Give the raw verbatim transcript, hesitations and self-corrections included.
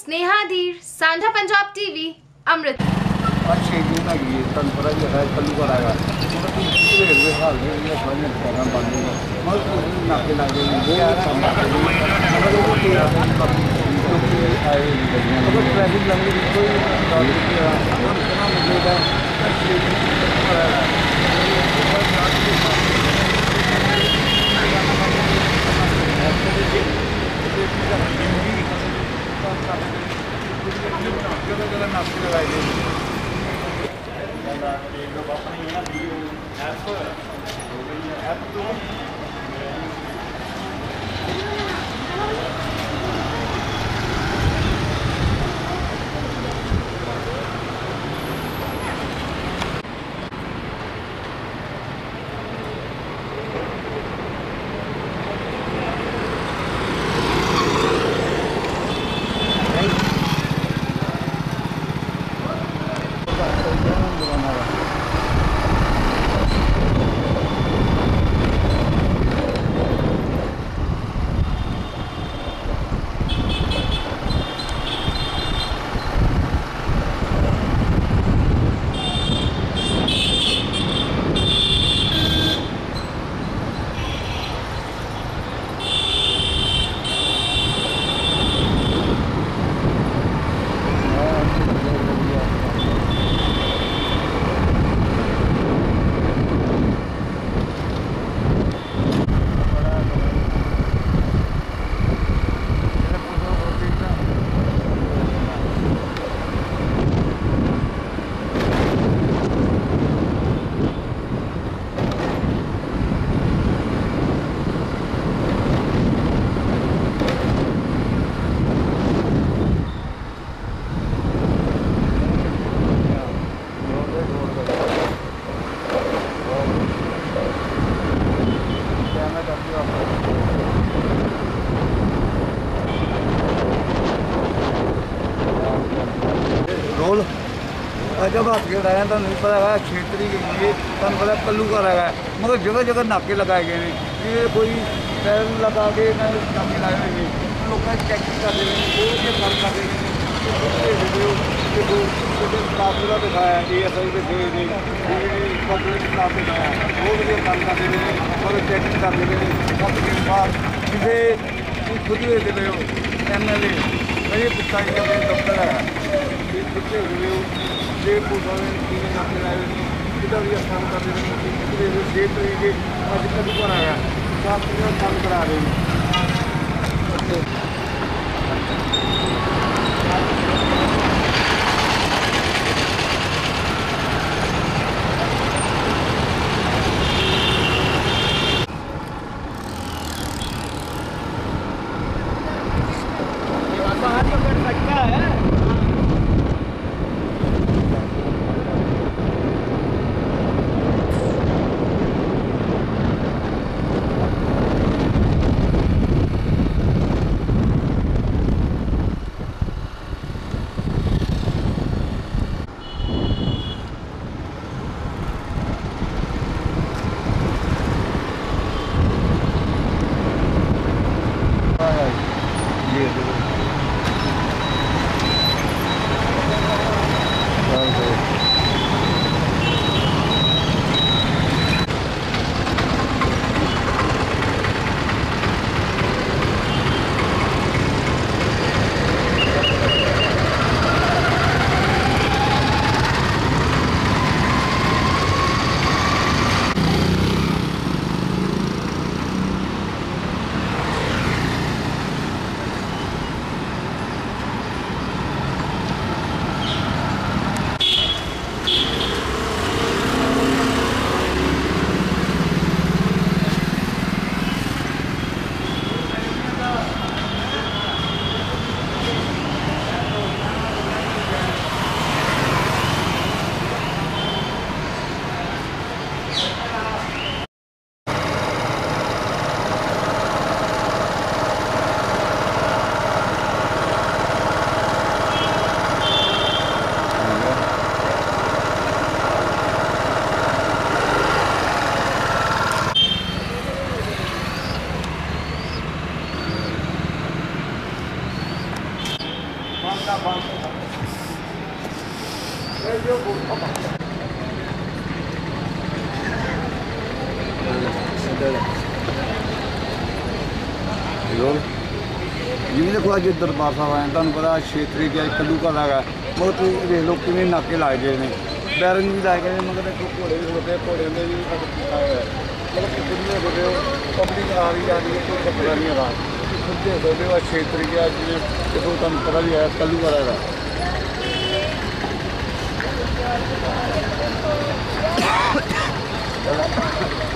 स्नेहा धीर, सांझा पंजाब टीवी, अमृत। अच्छे दिन लगी तन पता ही है कल्लू का आएगा पूरे हुए हाल में ये समझ पैगाम बांधने मगर कुछ नाके लगे वो काम मगर वो किया जो कि आए मगर ट्रैफिक लंबी कोई बात नहीं किया हम इतना मौजूदा जगह जगह नाके लगाए गए रोल जब हाथ के आया तो नहीं पता है क्षेत्रीय ये तन पता कल्लू का रहा है मगर जगह जगह नाके लगाए गए हैं ये कोई पैर लगा के ना नाके लगाए हुए लोग चेकिंग कर रहे हैं वो ये कर कर रहे हैं स्टाफ पूरा दिखाया ए एस आई के पब्लिक स्टाफ दिखाया वो भी काम कर रहे हैं और चेकिंग कर रहे हैं सब के बाद किसी खुद हुए थे एम एल ए मेरे पिता जी का दफ्तर है खुद हुए जे पुलिस तीन नाके लाए किधर भी स्थान कर रहे हैं जे तरीके अज कभी पर आया साफ सुथरा काम करा रहे हैं बाहर तो कर सकता है। ਜਿਵੇਂ ਦੇਖੋ ਅੱਜ ਦਰਬਾਰ ਸਾਹਿਬ ਆਏ ਤੁਹਾਨੂੰ ਪਤਾ ਛੇ ਤਰੀਕ ਹੈ ਕੱਲੂ ਘਰ ਹੈਗਾ ਮਗਰ ਤੁਸੀਂ ਦੇਖ ਲਓ ਕਿਵੇਂ ਨਾਕੇ ਲਾਏ ਗਏ ਨੇ ਬੈਰਨ ਵੀ ਲਾਏ ਗਏ ਨੇ ਮਗਰ ਦੇਖੋ ਘੋੜੇ ਵੀ ਹੋਤੇ ਘੋੜੇ ਦੇ ਵੀ ਕੀਤਾ ਹੋਇਆ ਮਤਲਬ ਕਿ ਦੁਨੀਆ ਦੇ ਰਹੇ ਹੋ ਪਬਲਿਕ ਆ ਰਹੀ ਆ ਰਹੀ ਕੋਈ ਖਤਰਾ ਨਹੀਂ ਹੈਗਾ ਖੁਦ ਦੇ ਸਕਦੇ ਹੋ ਛੇ ਤਰੀਕ ਹੈ ਜਿਵੇਂ ਦੇਖੋ ਤੁਹਾਨੂੰ ਪਤਾ ਵੀ ਹੈ ਕੱਲੂ ਘਰ ਹੈਗਾ ਚਲੋ